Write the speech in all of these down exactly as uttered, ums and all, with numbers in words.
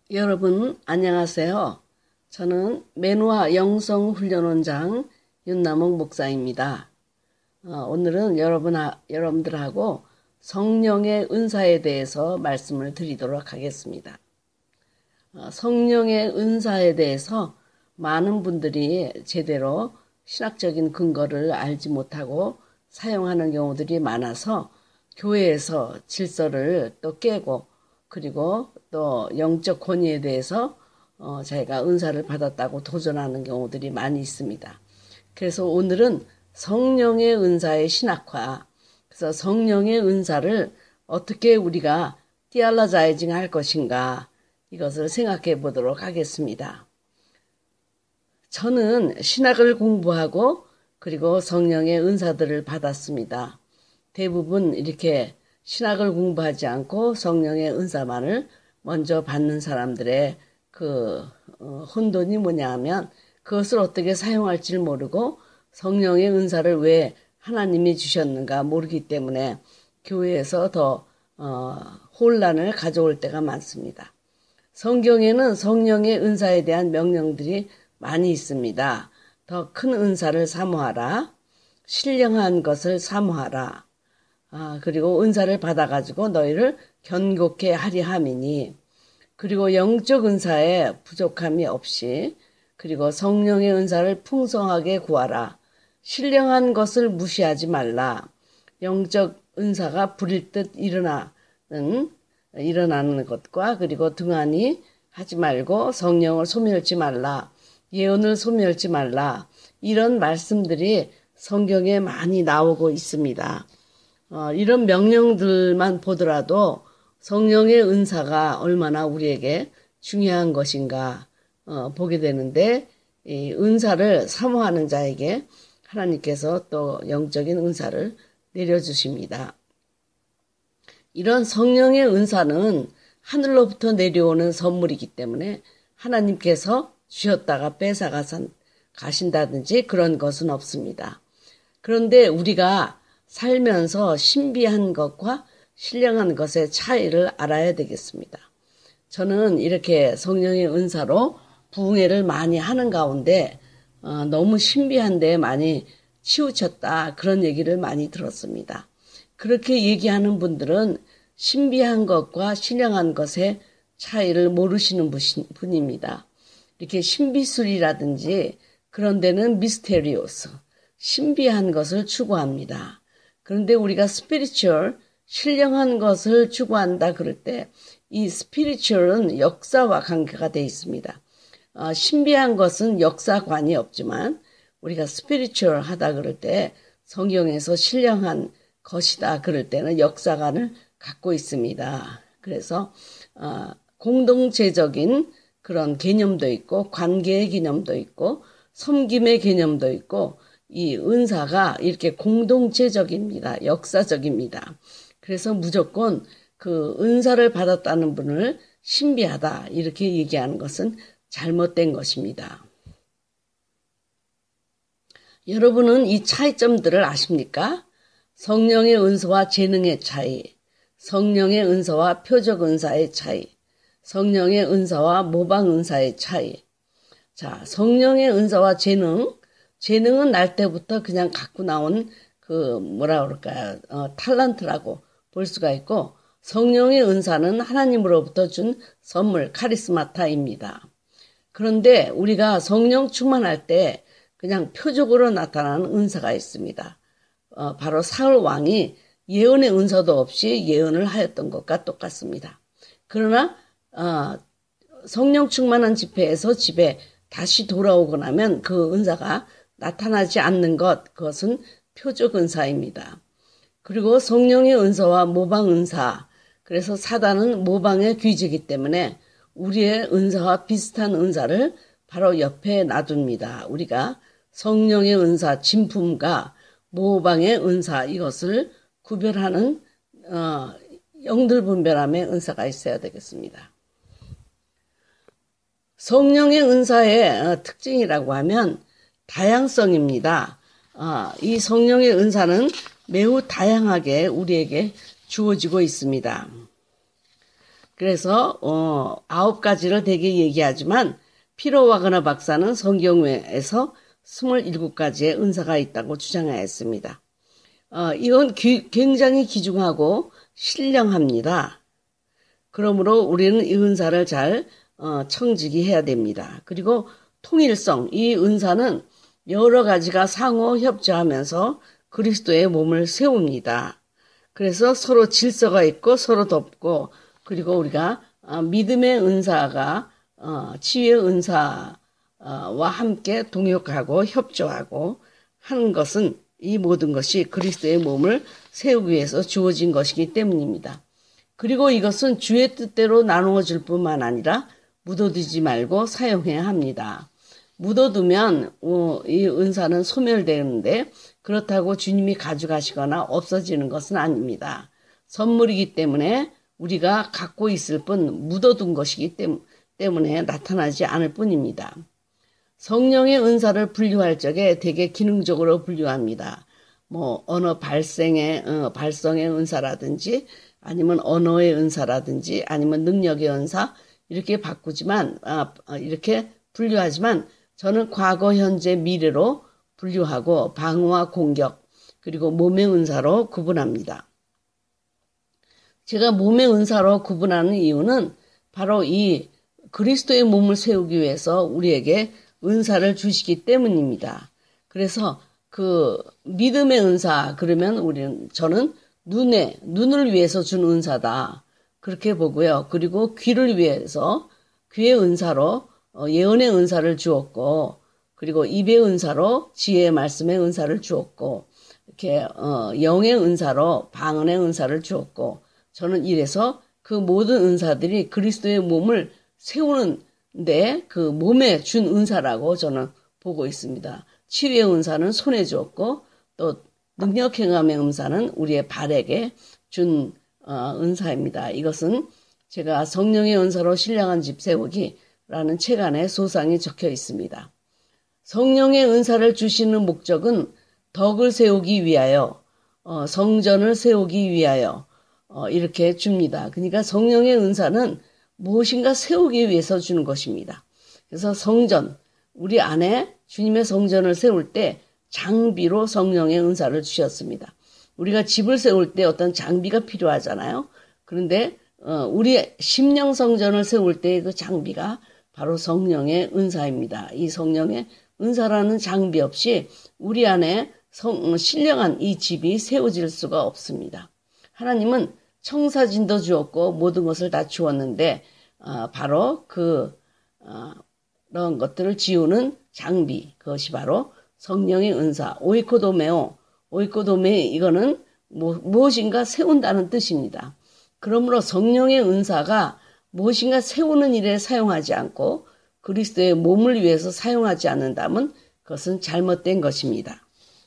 여러분 안녕하세요. 저는 매누아 영성훈련원장 윤남옥 목사입니다. 어, 오늘은 여러분, 여러분들하고 성령의 은사에 대해서 말씀을 드리도록 하겠습니다. 어, 성령의 은사에 대해서 많은 분들이 제대로 신학적인 근거를 알지 못하고 사용하는 경우들이 많아서 교회에서 질서를 또 깨고 그리고 또 영적 권위에 대해서 어, 자기가 은사를 받았다고 도전하는 경우들이 많이 있습니다. 그래서 오늘은 성령의 은사의 신학화, 그래서 성령의 은사를 어떻게 우리가 디알라자이징 할 것인가 이것을 생각해 보도록 하겠습니다. 저는 신학을 공부하고 그리고 성령의 은사들을 받았습니다. 대부분 이렇게 신학을 공부하지 않고 성령의 은사만을 먼저 받는 사람들의 그 어, 혼돈이 뭐냐 하면 그것을 어떻게 사용할지 모르고 성령의 은사를 왜 하나님이 주셨는가 모르기 때문에 교회에서 더 어, 혼란을 가져올 때가 많습니다. 성경에는 성령의 은사에 대한 명령들이 많이 있습니다. 더 큰 은사를 사모하라. 신령한 것을 사모하라. 아, 그리고 은사를 받아가지고 너희를 견고케 하리 함이니, 그리고 영적 은사에 부족함이 없이, 그리고 성령의 은사를 풍성하게 구하라. 신령한 것을 무시하지 말라. 영적 은사가 부릴 듯 일어나는, 일어나는 것과 그리고 등한히 하지 말고 성령을 소멸치 말라. 예언을 소멸치 말라. 이런 말씀들이 성경에 많이 나오고 있습니다. 어, 이런 명령들만 보더라도 성령의 은사가 얼마나 우리에게 중요한 것인가 어, 보게 되는데, 이 은사를 사모하는 자에게 하나님께서 또 영적인 은사를 내려주십니다. 이런 성령의 은사는 하늘로부터 내려오는 선물이기 때문에 하나님께서 주셨다가 뺏어가 가신다든지 그런 것은 없습니다. 그런데 우리가 살면서 신비한 것과 신령한 것의 차이를 알아야 되겠습니다. 저는 이렇게 성령의 은사로 부흥회를 많이 하는 가운데 어, 너무 신비한데 많이 치우쳤다 그런 얘기를 많이 들었습니다. 그렇게 얘기하는 분들은 신비한 것과 신령한 것의 차이를 모르시는 분입니다. 이렇게 신비술이라든지 그런 데는 미스테리오스, 신비한 것을 추구합니다. 그런데 우리가 스피리추얼, 신령한 것을 추구한다 그럴 때 이 스피리추얼은 역사와 관계가 되어 있습니다. 어, 신비한 것은 역사관이 없지만 우리가 스피리추얼 하다 그럴 때 성경에서 신령한 것이다 그럴 때는 역사관을 갖고 있습니다. 그래서 어, 공동체적인 그런 개념도 있고 관계의 개념도 있고 섬김의 개념도 있고 이 은사가 이렇게 공동체적입니다. 역사적입니다. 그래서 무조건 그 은사를 받았다는 분을 신비하다 이렇게 얘기하는 것은 잘못된 것입니다. 여러분은 이 차이점들을 아십니까? 성령의 은사와 재능의 차이, 성령의 은사와 표적 은사의 차이, 성령의 은사와 모방 은사의 차이. 자, 성령의 은사와 재능, 재능은 날 때부터 그냥 갖고 나온 그 뭐라 그럴까요? 어, 탤런트라고 볼 수가 있고, 성령의 은사는 하나님으로부터 준 선물, 카리스마타입니다. 그런데 우리가 성령 충만할 때 그냥 표적으로 나타나는 은사가 있습니다. 어, 바로 사울 왕이 예언의 은사도 없이 예언을 하였던 것과 똑같습니다. 그러나 어, 성령 충만한 집회에서 집에 다시 돌아오고 나면 그 은사가 나타나지 않는 것, 그것은 표적 은사입니다. 그리고 성령의 은사와 모방 은사, 그래서 사단은 모방의 귀재이기 때문에 우리의 은사와 비슷한 은사를 바로 옆에 놔둡니다. 우리가 성령의 은사, 진품과 모방의 은사, 이것을 구별하는 어, 영들 분별함의 은사가 있어야 되겠습니다. 성령의 은사의 특징이라고 하면 다양성입니다. 어, 이 성령의 은사는 매우 다양하게 우리에게 주어지고 있습니다. 그래서 어, 아홉 가지를 대개 얘기하지만 피터 와그너 박사는 성경에서 스물일곱 가지의 은사가 있다고 주장하였습니다. 어, 이건 기, 굉장히 귀중하고 신령합니다. 그러므로 우리는 이 은사를 잘 어, 청지기해야 됩니다. 그리고 통일성, 이 은사는 여러 가지가 상호 협조하면서 그리스도의 몸을 세웁니다. 그래서 서로 질서가 있고 서로 돕고, 그리고 우리가 어, 믿음의 은사가 어, 치유의 은사와 함께 동역하고 협조하고 하는 것은 이 모든 것이 그리스도의 몸을 세우기 위해서 주어진 것이기 때문입니다. 그리고 이것은 주의 뜻대로 나누어 줄 뿐만 아니라 묻어두지 말고 사용해야 합니다. 묻어두면 이 은사는 소멸되는데 그렇다고 주님이 가져가시거나 없어지는 것은 아닙니다. 선물이기 때문에 우리가 갖고 있을 뿐 묻어둔 것이기 때문에 나타나지 않을 뿐입니다. 성령의 은사를 분류할 적에 되게 기능적으로 분류합니다. 뭐 언어 발생의 어, 발성의 은사라든지 아니면 언어의 은사라든지 아니면 능력의 은사 이렇게 바꾸지만 아, 이렇게 분류하지만 저는 과거, 현재, 미래로 분류하고 방어와 공격 그리고 몸의 은사로 구분합니다. 제가 몸의 은사로 구분하는 이유는 바로 이 그리스도의 몸을 세우기 위해서 우리에게 은사를 주시기 때문입니다. 그래서 그 믿음의 은사 그러면 우리는 저는 눈에 눈을 위해서 준 은사다 그렇게 보고요. 그리고 귀를 위해서 귀의 은사로 예언의 은사를 주었고, 그리고 입의 은사로 지혜의 말씀의 은사를 주었고, 이렇게 어, 영의 은사로 방언의 은사를 주었고, 저는 이래서 그 모든 은사들이 그리스도의 몸을 세우는데 그 몸에 준 은사라고 저는 보고 있습니다. 치유의 은사는 손에 주었고 또 능력 행함의 은사는 우리의 발에게 준 어, 은사입니다. 이것은 제가 성령의 은사로 신령한 집 세우기라는 책 안에 소상히 적혀 있습니다. 성령의 은사를 주시는 목적은 덕을 세우기 위하여 어, 성전을 세우기 위하여 어, 이렇게 줍니다. 그러니까 성령의 은사는 무엇인가 세우기 위해서 주는 것입니다. 그래서 성전, 우리 안에 주님의 성전을 세울 때 장비로 성령의 은사를 주셨습니다. 우리가 집을 세울 때 어떤 장비가 필요하잖아요. 그런데 어, 우리 심령 성전을 세울 때 그 장비가 바로 성령의 은사입니다. 이 성령의 은사라는 장비 없이 우리 안에 성, 신령한 이 집이 세워질 수가 없습니다. 하나님은 청사진도 주었고 모든 것을 다 주었는데 어, 바로 그 어, 그런 것들을 지우는 장비, 그것이 바로 성령의 은사, 오이코도메오, 오이코도메 이거는 뭐, 무엇인가 세운다는 뜻입니다. 그러므로 성령의 은사가 무엇인가 세우는 일에 사용하지 않고 그리스도의 몸을 위해서 사용하지 않는다면 그것은 잘못된 것입니다.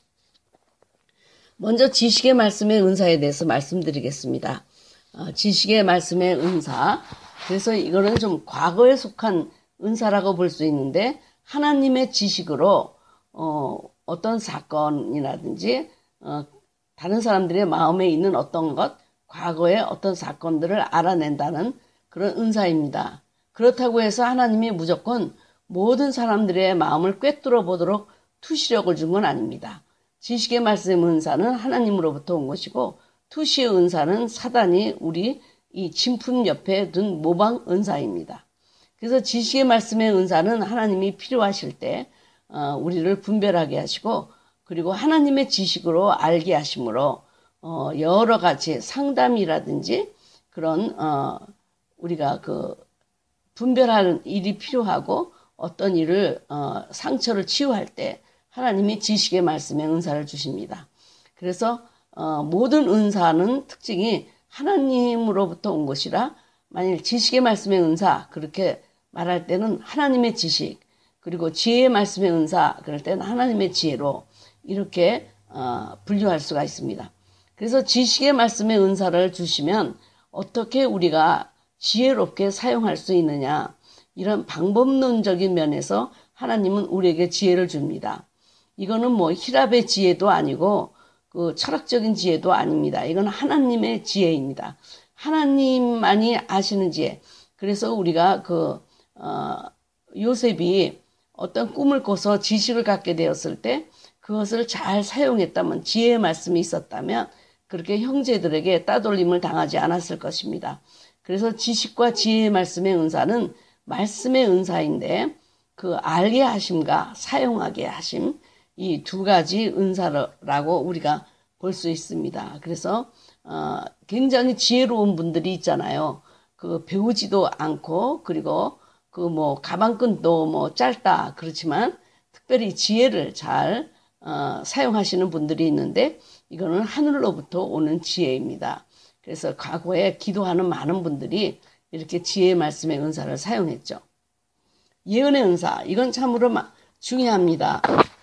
먼저 지식의 말씀의 은사에 대해서 말씀드리겠습니다. 어, 지식의 말씀의 은사, 그래서 이거는 좀 과거에 속한 은사라고 볼 수 있는데 하나님의 지식으로 어, 어떤 사건이라든지 어, 다른 사람들의 마음에 있는 어떤 것, 과거의 어떤 사건들을 알아낸다는 그런 은사입니다. 그렇다고 해서 하나님이 무조건 모든 사람들의 마음을 꿰뚫어 보도록 투시력을 준 건 아닙니다. 지식의 말씀 은사는 하나님으로부터 온 것이고 투시의 은사는 사단이 우리 이 진품 옆에 둔 모방 은사입니다. 그래서 지식의 말씀의 은사는 하나님이 필요하실 때 어, 우리를 분별하게 하시고 그리고 하나님의 지식으로 알게 하심으로 어, 여러 가지 상담이라든지 그런 어, 우리가 그 분별하는 일이 필요하고 어떤 일을 어, 상처를 치유할 때 하나님이 지식의 말씀의 은사를 주십니다. 그래서 어, 모든 은사는 특징이 하나님으로부터 온 것이라 만일 지식의 말씀의 은사 그렇게 말할 때는 하나님의 지식 그리고 지혜의 말씀의 은사 그럴 때는 하나님의 지혜로 이렇게 어, 분류할 수가 있습니다. 그래서 지식의 말씀의 은사를 주시면 어떻게 우리가 지혜롭게 사용할 수 있느냐 이런 방법론적인 면에서 하나님은 우리에게 지혜를 줍니다. 이거는 뭐 히랍의 지혜도 아니고 그 철학적인 지혜도 아닙니다. 이건 하나님의 지혜입니다. 하나님만이 아시는 지혜. 그래서 우리가 그 어, 요셉이 어떤 꿈을 꿔서 지식을 갖게 되었을 때 그것을 잘 사용했다면, 지혜의 말씀이 있었다면 그렇게 형제들에게 따돌림을 당하지 않았을 것입니다. 그래서 지식과 지혜의 말씀의 은사는 말씀의 은사인데 그 알게 하심과 사용하게 하심, 이 두 가지 은사라고 우리가 볼 수 있습니다. 그래서 어, 굉장히 지혜로운 분들이 있잖아요. 그 배우지도 않고, 그리고 그 뭐 가방끈도 뭐 짧다 그렇지만 특별히 지혜를 잘 어, 사용하시는 분들이 있는데 이거는 하늘로부터 오는 지혜입니다. 그래서 과거에 기도하는 많은 분들이 이렇게 지혜의 말씀의 은사를 사용했죠. 예언의 은사, 이건 참으로 중요합니다.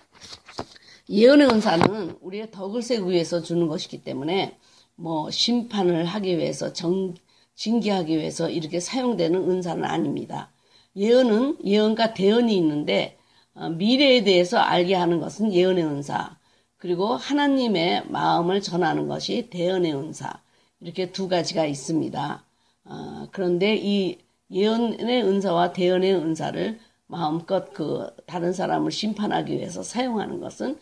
예언의 은사는 우리의 덕을 세우기 위해서 주는 것이기 때문에 뭐 심판을 하기 위해서, 정, 징계하기 위해서 이렇게 사용되는 은사는 아닙니다. 예언은 예언과 대언이 있는데 어, 미래에 대해서 알게 하는 것은 예언의 은사, 그리고 하나님의 마음을 전하는 것이 대언의 은사, 이렇게 두 가지가 있습니다. 어, 그런데 이 예언의 은사와 대언의 은사를 마음껏 그 다른 사람을 심판하기 위해서 사용하는 것은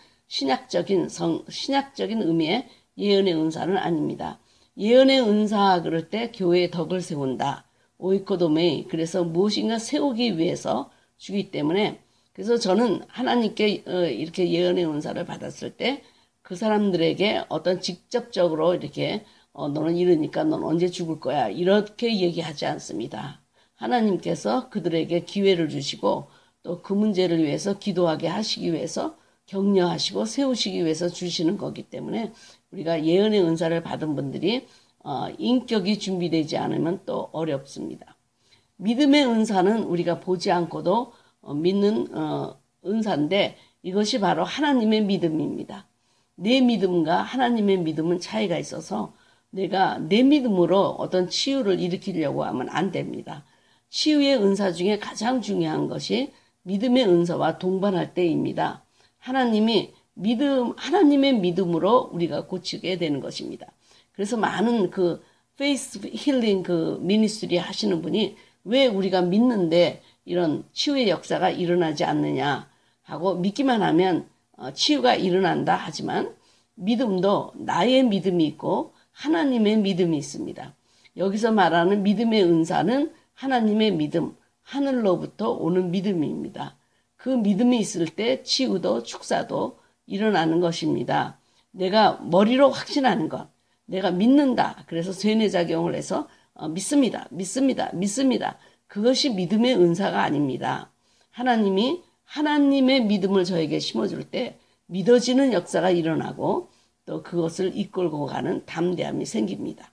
신약적인 성, 신약적인 의미의 예언의 은사는 아닙니다. 예언의 은사 그럴 때 교회의 덕을 세운다. 오이코도메이. 그래서 무엇인가 세우기 위해서 주기 때문에, 그래서 저는 하나님께 이렇게 예언의 은사를 받았을 때 그 사람들에게 어떤 직접적으로 이렇게 어, 너는 이러니까 넌 언제 죽을 거야, 이렇게 얘기하지 않습니다. 하나님께서 그들에게 기회를 주시고 또 그 문제를 위해서 기도하게 하시기 위해서 격려하시고 세우시기 위해서 주시는 거기 때문에 우리가 예언의 은사를 받은 분들이 어, 인격이 준비되지 않으면 또 어렵습니다. 믿음의 은사는 우리가 보지 않고도 어, 믿는 어, 은사인데 이것이 바로 하나님의 믿음입니다. 내 믿음과 하나님의 믿음은 차이가 있어서 내가 내 믿음으로 어떤 치유를 일으키려고 하면 안 됩니다. 치유의 은사 중에 가장 중요한 것이 믿음의 은사와 동반할 때입니다. 하나님이 믿음, 하나님의 믿음으로 우리가 고치게 되는 것입니다. 그래서 많은 그 페이스 힐링 그 미니스트리 하시는 분이 왜 우리가 믿는데 이런 치유의 역사가 일어나지 않느냐 하고, 믿기만 하면 치유가 일어난다 하지만 믿음도 나의 믿음이 있고 하나님의 믿음이 있습니다. 여기서 말하는 믿음의 은사는 하나님의 믿음, 하늘로부터 오는 믿음입니다. 그 믿음이 있을 때 치유도 축사도 일어나는 것입니다. 내가 머리로 확신하는 것, 내가 믿는다. 그래서 세뇌작용을 해서 어, 믿습니다. 믿습니다. 믿습니다. 그것이 믿음의 은사가 아닙니다. 하나님이 하나님의 믿음을 저에게 심어줄 때 믿어지는 역사가 일어나고 또 그것을 이끌고 가는 담대함이 생깁니다.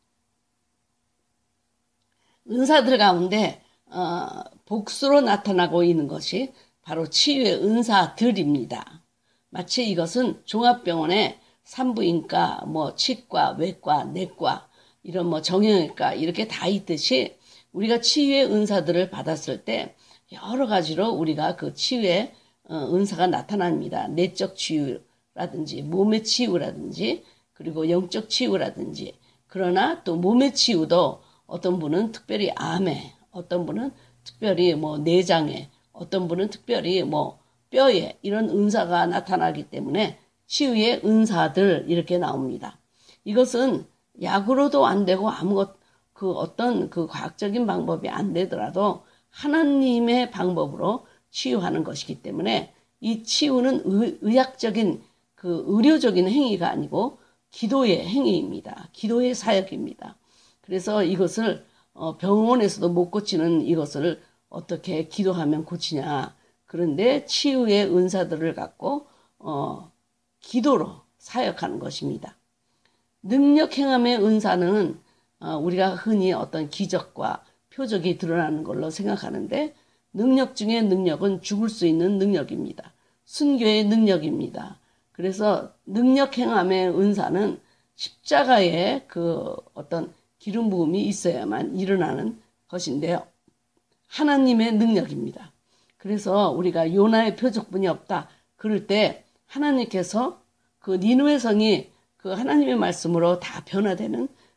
은사들 가운데 어, 복수로 나타나고 있는 것이 바로 치유의 은사들입니다. 마치 이것은 종합병원에 산부인과, 뭐 치과, 외과, 내과, 이런 뭐 정형외과 이렇게 다 있듯이 우리가 치유의 은사들을 받았을 때 여러 가지로 우리가 그 치유의 은사가 나타납니다. 내적 치유라든지 몸의 치유라든지 그리고 영적 치유라든지. 그러나 또 몸의 치유도 어떤 분은 특별히 암에, 어떤 분은 특별히 뭐 내장에, 어떤 분은 특별히 뭐 뼈에 이런 은사가 나타나기 때문에 치유의 은사들 이렇게 나옵니다. 이것은 약으로도 안 되고 아무것 그 어떤 그 과학적인 방법이 안 되더라도 하나님의 방법으로 치유하는 것이기 때문에 이 치유는 의, 의학적인 그 의료적인 행위가 아니고 기도의 행위입니다. 기도의 사역입니다. 그래서 이것을 어, 병원에서도 못 고치는 이것을 어떻게 기도하면 고치냐. 그런데 치유의 은사들을 갖고 어, 기도로 사역하는 것입니다. 능력 행함의 은사는 어, 우리가 흔히 어떤 기적과 표적이 드러나는 걸로 생각하는데 능력 중에 능력은 죽을 수 있는 능력입니다. 순교의 능력입니다. 그래서 능력 행함의 은사는 십자가의 그 어떤 기름 부음이 있어야만 일어나는 것인데요. 하나님의 능력입니다. 그래서 우리가 요나의 표적뿐이 없다. 그럴 때 하나님께서 그 니느웨 성이 그 하나님의 말씀으로 다 변화되는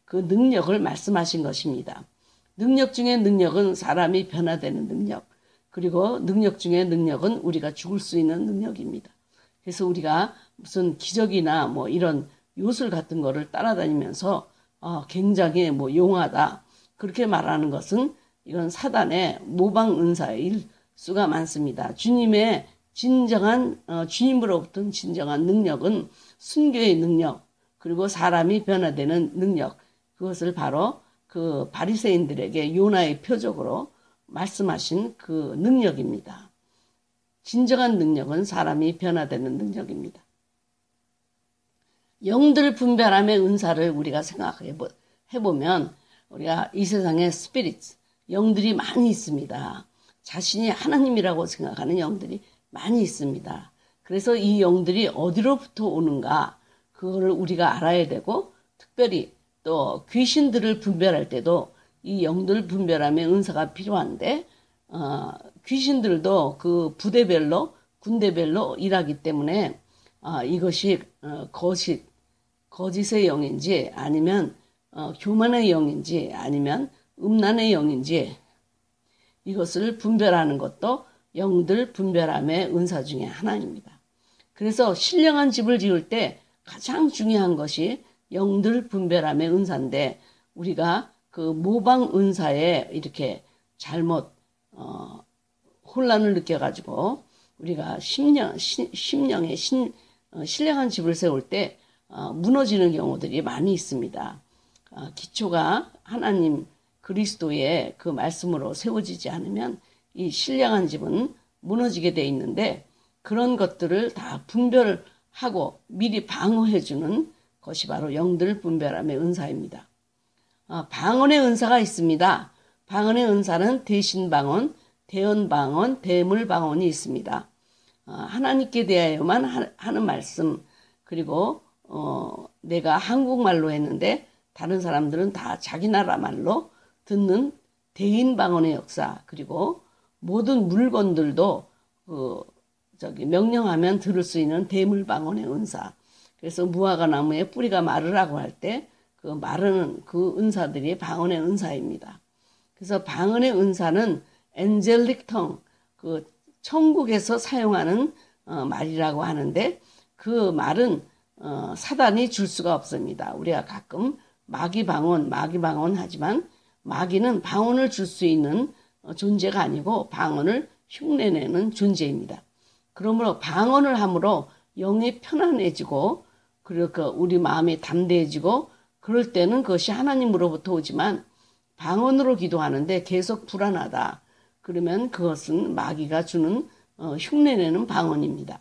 그 능력을 말씀하신 것입니다. 능력 중에 능력은 사람이 변화되는 능력, 그리고 능력 중에 능력은 우리가 죽을 수 있는 능력입니다. 그래서 우리가 무슨 기적이나 뭐 이런 요술 같은 거를 따라다니면서 어, 굉장히 뭐 용하다 그렇게 말하는 것은 이건 사단의 모방 은사일 수가 많습니다. 주님의 진정한 어, 주님으로부터 진정한 능력은 순교의 능력, 그리고 사람이 변화되는 능력, 그것을 바로 그 바리새인들에게 요나의 표적으로 말씀하신 그 능력입니다. 진정한 능력은 사람이 변화되는 능력입니다. 영들 분별함의 은사를 우리가 생각해 보면 우리가 이 세상에 스피릿, 영들이 많이 있습니다. 자신이 하나님이라고 생각하는 영들이 많이 있습니다. 그래서 이 영들이 어디로부터 오는가 그거를 우리가 알아야 되고, 특별히 또 귀신들을 분별할 때도 이 영들 분별함의 은사가 필요한데 어, 귀신들도 그 부대별로 군대별로 일하기 때문에 어, 이것이 어, 거짓, 거짓의 영인지 아니면 어, 교만의 영인지 아니면 음란의 영인지 이것을 분별하는 것도 영들 분별함의 은사 중에 하나입니다. 그래서 신령한 집을 지을 때 가장 중요한 것이 영들 분별함의 은사인데, 우리가 그 모방 은사에 이렇게 잘못 어, 혼란을 느껴가지고 우리가 심령, 시, 심령의 신, 어, 신령한 집을 세울 때 어, 무너지는 경우들이 많이 있습니다. 어, 기초가 하나님 그리스도의 그 말씀으로 세워지지 않으면 이 신령한 집은 무너지게 돼 있는데, 그런 것들을 다 분별하고 미리 방어해주는 것이 바로 영들 분별함의 은사입니다. 어, 방언의 은사가 있습니다. 방언의 은사는 대신 방언, 대언 방언, 대물 방언이 있습니다. 어, 하나님께 대하여만 하, 하는 말씀, 그리고 어, 내가 한국말로 했는데 다른 사람들은 다 자기 나라 말로 듣는 대인 방언의 역사, 그리고 모든 물건들도 그 저기 명령하면 들을 수 있는 대물 방언의 은사. 그래서 무화과 나무에 뿌리가 마르라고 할 때 그 마르는 그 은사들이 방언의 은사입니다. 그래서 방언의 은사는 엔젤릭 텅, 그 천국에서 사용하는 어, 말이라고 하는데, 그 말은 어, 사단이 줄 수가 없습니다. 우리가 가끔 마귀 방언, 마귀 방언 하지만 마귀는 방언을 줄 수 있는 어, 존재가 아니고 방언을 흉내내는 존재입니다. 그러므로 방언을 함으로 영이 편안해지고, 그리고 우리 마음이 담대해지고, 그럴 때는 그것이 하나님으로부터 오지만 방언으로 기도하는데 계속 불안하다. 그러면 그것은 마귀가 주는 어, 흉내내는 방언입니다.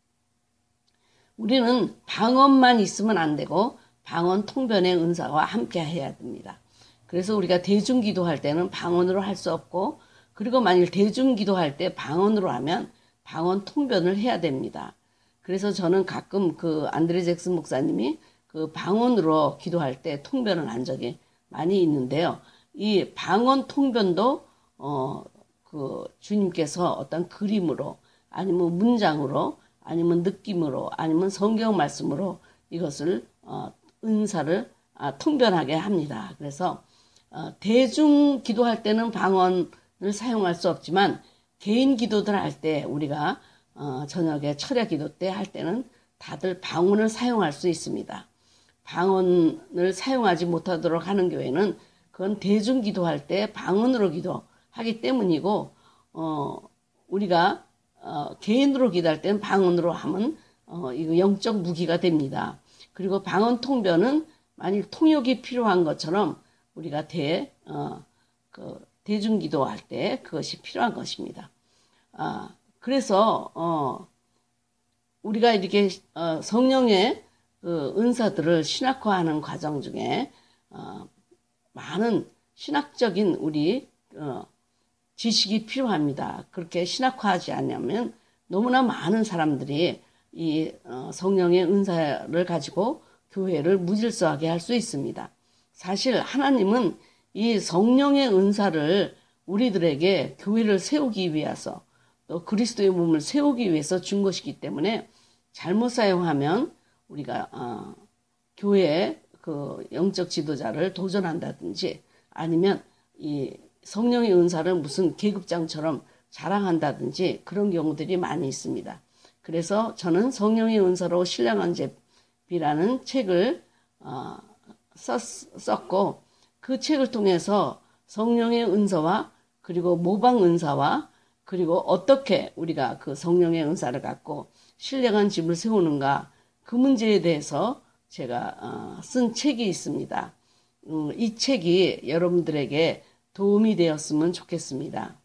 우리는 방언만 있으면 안 되고 방언 통변의 은사와 함께 해야 됩니다. 그래서 우리가 대중기도할 때는 방언으로 할 수 없고, 그리고 만일 대중기도할 때 방언으로 하면 방언 통변을 해야 됩니다. 그래서 저는 가끔 그 안드레 잭슨 목사님이 그 방언으로 기도할 때 통변을 한 적이 많이 있는데요. 이 방언 통변도 어 그 주님께서 어떤 그림으로 아니면 문장으로 아니면 느낌으로 아니면 성경 말씀으로 이것을 어 은사를 아, 통변하게 합니다. 그래서 어, 대중 기도할 때는 방언을 사용할 수 없지만 개인 기도들 할 때 우리가 어, 저녁에 철야 기도 때 할 때는 다들 방언을 사용할 수 있습니다. 방언을 사용하지 못하도록 하는 교회는 그건 대중 기도할 때 방언으로 기도하기 때문이고, 어, 우리가 어, 개인으로 기도할 때는 방언으로 하면 어, 이거 영적 무기가 됩니다. 그리고 방언 통변은 만일 통역이 필요한 것처럼 우리가 대, 어, 그 대중 기도할 때 그것이 필요한 것입니다. 아, 그래서 어, 우리가 이렇게 어, 성령의 그 은사들을 신학화하는 과정 중에 어, 많은 신학적인 우리 어, 지식이 필요합니다. 그렇게 신학화하지 않으면 너무나 많은 사람들이 이 어, 성령의 은사를 가지고 교회를 무질서하게 할 수 있습니다. 사실 하나님은 이 성령의 은사를 우리들에게 교회를 세우기 위해서, 또 그리스도의 몸을 세우기 위해서 준 것이기 때문에 잘못 사용하면 우리가 어, 교회에 그 영적 지도자를 도전한다든지 아니면 이 성령의 은사를 무슨 계급장처럼 자랑한다든지 그런 경우들이 많이 있습니다. 그래서 저는 성령의 은사로 신령한 제비라는 책을 어, 썼, 썼고 그 책을 통해서 성령의 은사와 그리고 모방 은사와 그리고 어떻게 우리가 그 성령의 은사를 갖고 신령한 집을 세우는가 그 문제에 대해서 제가 어, 쓴 책이 있습니다. 음, 이 책이 여러분들에게 도움이 되었으면 좋겠습니다.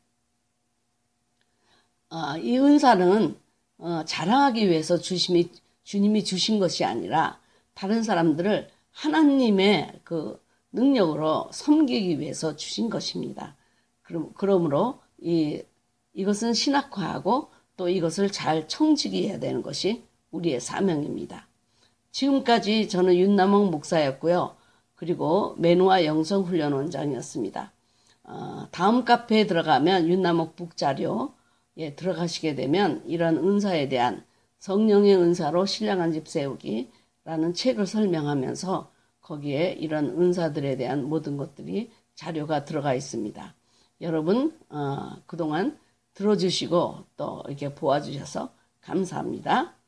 어, 이 은사는 어, 자랑하기 위해서 주심이, 주님이 주신 것이 아니라 다른 사람들을 하나님의 그 능력으로 섬기기 위해서 주신 것입니다. 그럼, 그러므로 이, 이것은 신학화하고 또 이것을 잘 청지기해야 되는 것이 우리의 사명입니다. 지금까지 저는 윤남옥 목사였고요. 그리고 매누아 영성훈련원장이었습니다. 어, 다음 카페에 들어가면 윤남옥 북자료에 들어가시게 되면 이런 은사에 대한 성령의 은사로 신령한 집 세우기라는 책을 설명하면서 거기에 이런 은사들에 대한 모든 것들이 자료가 들어가 있습니다. 여러분 어, 그동안 들어주시고 또 이렇게 보아주셔서 감사합니다.